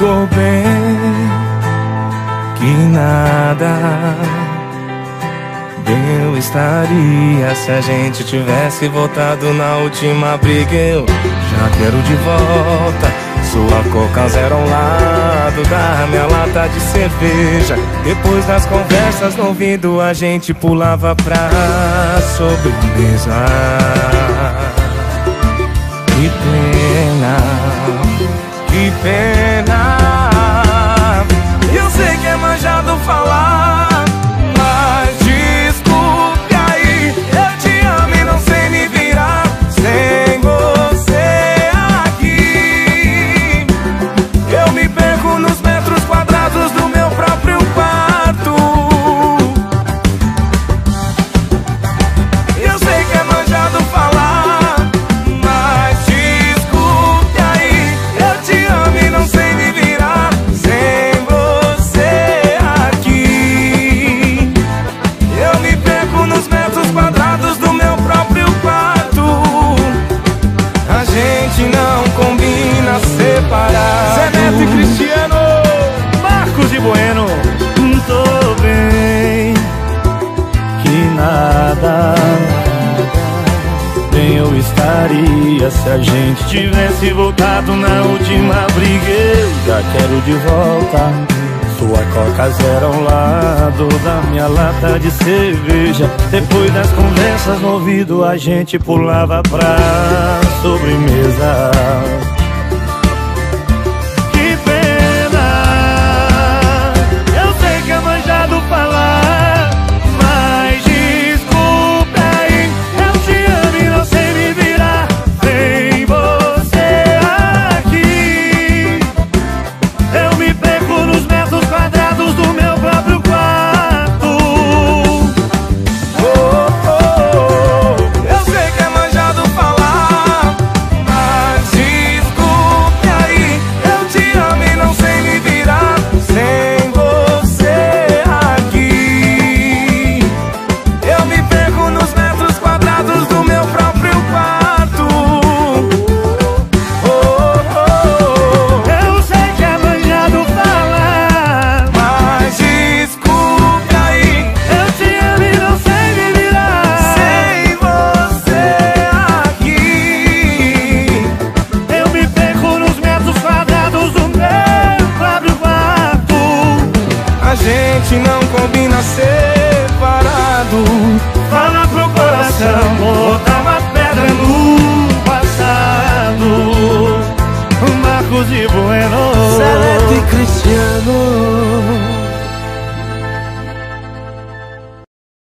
ficou bem, que nada bem eu estaria se a gente tivesse voltado na última briga. Eu já quero de volta sua coca zero ao lado da minha lata de cerveja. Depois das conversas no ouvido a gente pulava pra sobremesa. Que pena, que pena. Eu sei que é manjado falar, mas desculpe aí. Eu te amo e não sei me virar sem você aqui. Eu me perco nos metros quadrados do meu próprio quarto. Eu sei que é manjado falar, mas desculpe aí. Eu te amo e não sei me virar sem você aqui. Eu me perco nos metros quadrados do meu próprio quarto. A gente não combina separado. Zé Neto e Cristiano, Marcos e Bueno. Tô bem, que nada bem eu estaria se a gente tivesse voltado na última briga. Eu já quero de volta sua coca zero ao lado da minha lata de cerveja. Depois das conversas no ouvido a gente pulava pra sobremesa. Que pena, eu sei que é manjado falar, mas desculpe aí. Eu te amo e não sei me virar sem você aqui. Eu me perco nos metros quadrados do meu próprio quarto. Eu sei que é manjado falar, mas desculpe aí. Eu te amo e não sei me virar sem você aqui. Eu me perco nos metros quadrados do meu próprio quarto. Eu sei que é manjado falar, Mas desculpe aí, eu te amo e não sei me virar sem você aqui. Eu me perco nos metros quadrados do meu próprio quarto. A gente não combina separado. Fala pro coração, botar uma pedra no passado. Marcos e Bueno. Zé Neto e Cristiano.